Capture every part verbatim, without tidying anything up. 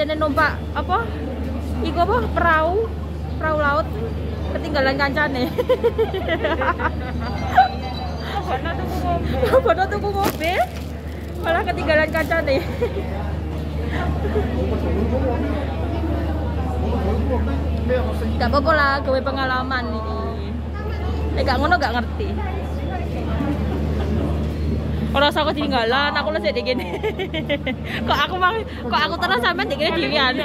biasanya numpak apa? Iku apa? Perahu, perahu laut ketinggalan kancane. Bono tuku mobil, malah ketinggalan kancane. Gak apa-apa lah, gawe pengalaman ini. Eh gak ngono gak ngerti. Kalau aku ketinggalan, aku lah jadi gini. Kok aku mau, kok aku terus sampai di gini dirian.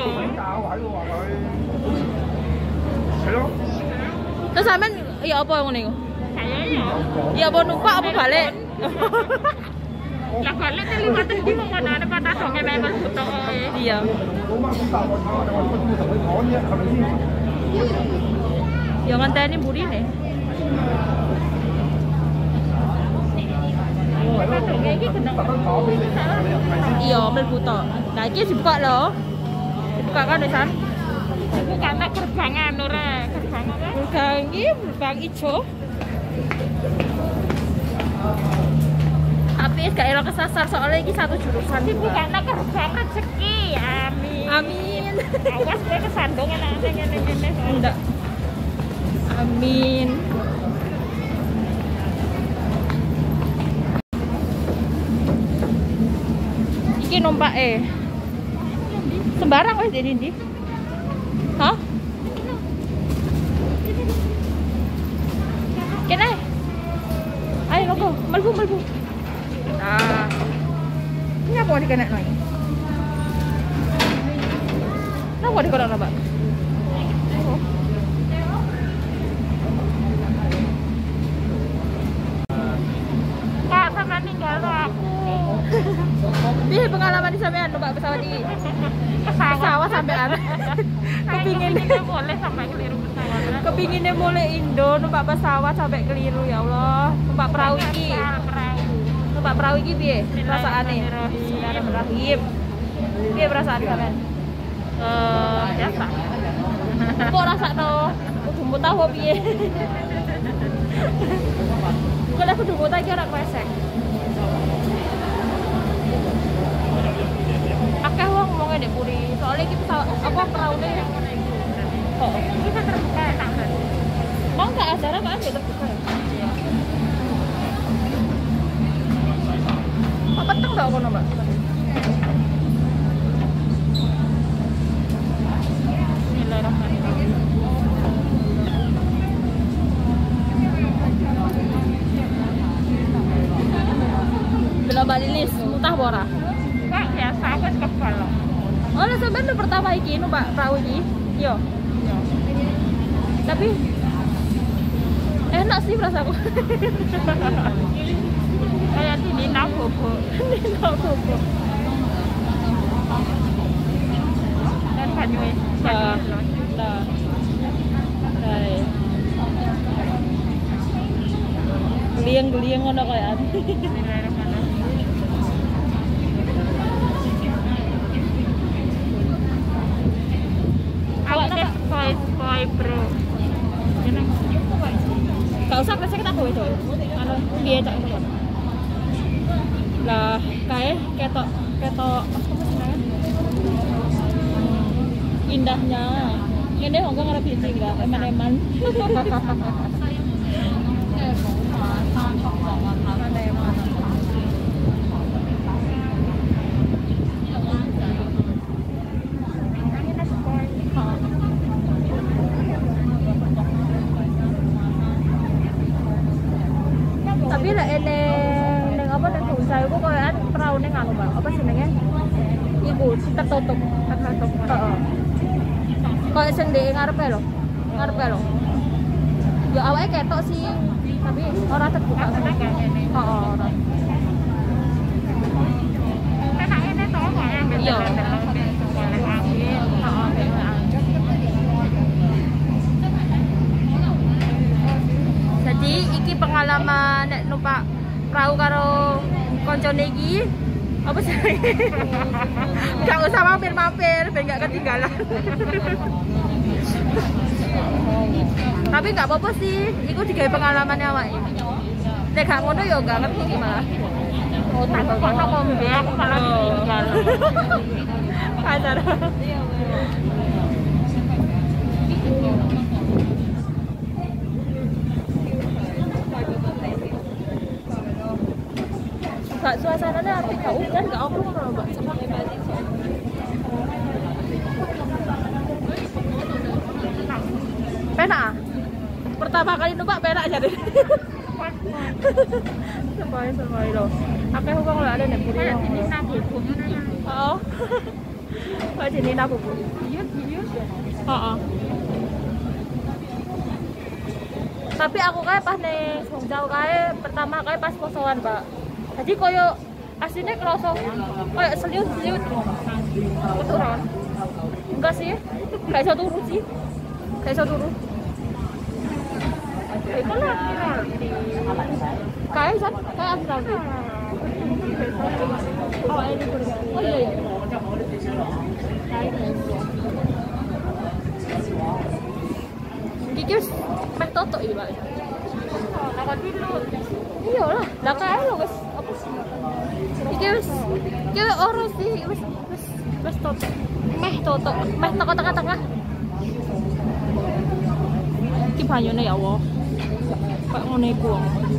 Terus sampean ya apa yang ngono? Kayaknya. Ya apa numpak apa balik? Lah balik te liwat ndi wong ana kata donge memang butuh. Iya. Ya ngenteni burine. Iya, mlebu to. Nah iki dibuka lho. Dibuka kan Desan? Dibuka nek gerbangan ora, gerbang apa? Gerbang iki gerbang ijo. Tapi gak elo kesasar soalnya iki satu jurusan. Dibuka nek gerbang rezeki. Amin. Amin. Awas kowe kesandung enak ngene-ngene. Enggak. Amin. Iki numpak eh. Sembarang wis di ndi? Hah? Kene. Ayo monggo, mlebu mlebu. Nah. Ini apa dikenek lagi? Napa dikenek, Pak? Kak sama tinggal aku. Piye pengalaman di sampean numpak pesawat iki? Pesawat, Pesawat sampean. Kepingin boleh sampai keliru pesawat. kepinginnya mulai Indo numpak pesawat sampai keliru ya Allah. Numpak perahu iki. Numpak perahu iki piye perasaane? Bismillahirrahmanirrahim. Piye perasaan sampean? Eh, biasa. Kok rasakno kudu mutah apa piye? Kalau kudu mutah iki ora kresek. Akeh wong ngomongnya nek puri, soalnya iki pesawat apa peraune oh, Kita terbuka ya tangan. oh enggak acara kan enggak terbuka ya? Kok peteng enggak kono, Mbak? Bismillahirrahmanirrahim. Belum balilis, mutah apa ora? Enggak biasa, aku kebal. Oh, lah sampean lu pertama iki numpak perahu iki. Yo. Tapi enak sih rasaku. Kayak di Nina Bobo. Nina Bobo. Dan Banyuwe. Nah, nah. Hai. Geliang-geliang ngono kayak. Boy bro. Gak usah kresek kita kowe coy. Anu piye cak ngono. Lah kae ketok ketok apa jenenge? Indahnya. Ngene wong kok ngarep iki enggak eman-eman. Tapi lah eneng neng apa neng Gunung Sayu kok koyokan peraune nganu, Mbak. Apa jenenge? Iku tertutup, tertutup. Heeh. Kayak sing ndek ngarepe lho. Ngarepe lho. Ya awake ketok sih, tapi ora terbuka. Heeh, ora. Enak ini toh kayak gitu. Iya. Boleh angin. Heeh, jadi iki pengalaman nek numpak perahu karo koncone iki apa sih? Gak usah mampir-mampir ben gak ketinggalan. Tapi gak apa-apa sih, iku digawe pengalamannya awake. Nek gak ngono ya gak ngerti gimana. Oh, tak kok ngombe aku kalau kasar. Kasar. Gak suasananya apik, gak hujan, gak apa loh Mbak. Penak. Pertama kali numpak penak jadi. Sampai-sampai loh. Akeh wong lho ada nek buri wong. Ini nabu bubuknya. Oh. Kok jenenge nabu Bu? Iya, iya. Heeh. Tapi aku kae pas ning Hongzhou kae pertama kae pas posoan, Pak. Jadi koyo aslinya kerasa koyo seliut-seliut. Keturun. Enggak sih. Gak iso turu sih. Gak iso turu. Itu lah viral. Kayak kan kayak astral tuh. Oh ini berganti. Oh iya iya. Iki wis meh totok iki, Pak. Takon dulu. Iya lah, lah kae lho wis apa sih? Iki wis iki ora sih wis wis wis totok. Meh totok, meh teko tengah-tengah. Iki banyune ya Allah. Kayak ngono iku.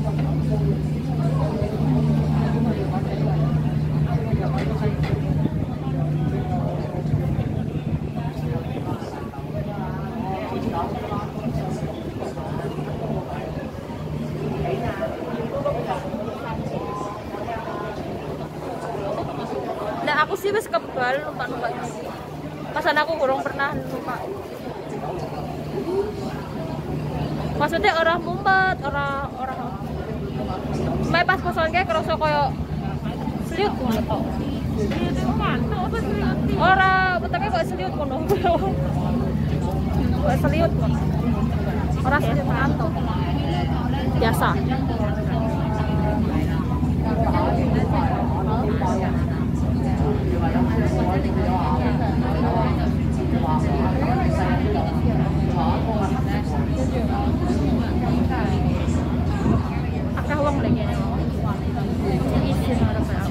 Nah aku sih wis kebal numpak-numpak. Pasan aku kurang pernah numpak. Maksudnya orang mumpet, orang orang main pas posoan kayak kerasa koyo seliut ngono tok. Itu mantuk apa serius? Ora, betulnya kok seliut ngono. Kok seliut ngono. Ora seliut ngantuk. Biasa. Akeh wong lagi ngene. Isin arep apa?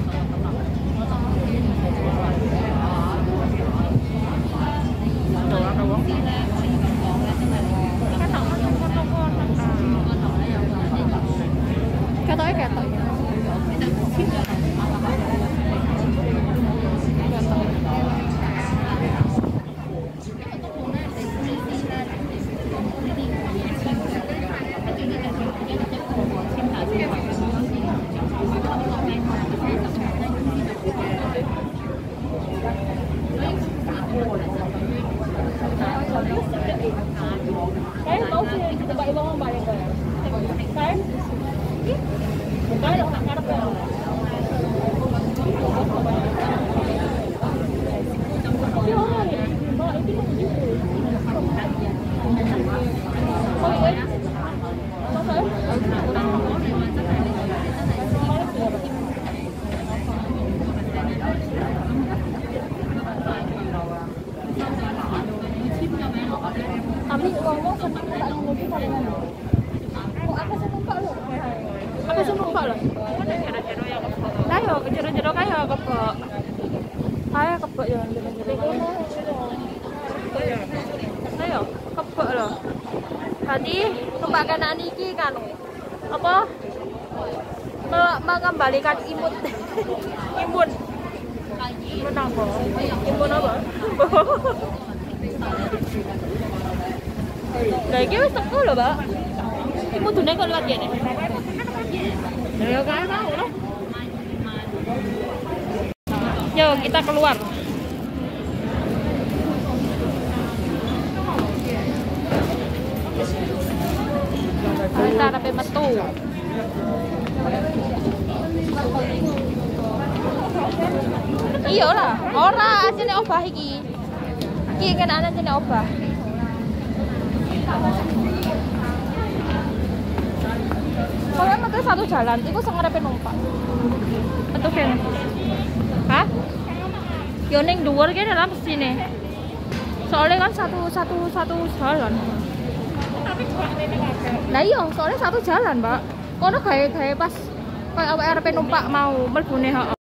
Tuh akeh wong. Ketok kono-kono. Ketoke ketok. Kayak mau sih kita pakai uang banyak kan? Kayak, kayak nak ngarep ya. Tapi orang ni, malah itu pun gitu. Oh iya, masa ya? Kami uang-uang senang tak ngomongin kalian. Kok aku senang pak lo? Aku senang pak lo. Jero-jero ya kok. Ayo, jero-jero kaya kebak. Kaya kebak ya jero-jero. Ayo, kebak lo. Tadi numpak kanan iki kan apa? Mengembalikan imut. Imun. Imun apa? Imun apa? Lah iki wis teko lho, Pak. Iki mudune kok liwat kene. Ya kae mau lho. Yo, kita keluar. Kita arep metu. Iya lah, ora asine obah iki. Iki kenane jenenge obah. Kalau metu satu jalan, itu sing ngarepe numpak. Metu kene. Hah? Yo ning dhuwur kene lah mesine. Soalnya kan satu satu satu jalan. Tapi kok rene kabeh. Lah iya, soalnya satu jalan, Mbak. Kono gawe-gawe pas koyo awake arepe numpak mau mlebune heeh.